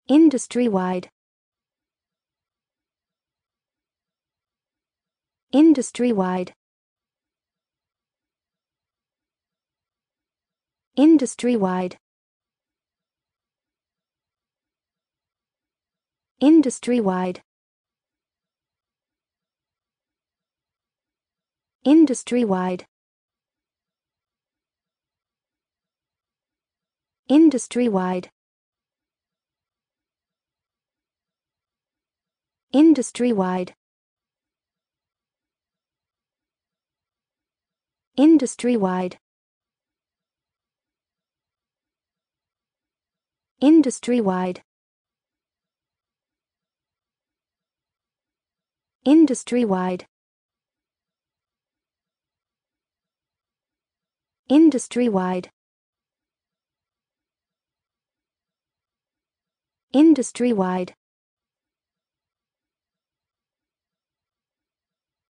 Industrywide. Industrywide. Industrywide. Industrywide. Industrywide. Industrywide. Industrywide. Industrywide. Industrywide. Industrywide. Industrywide. Industrywide.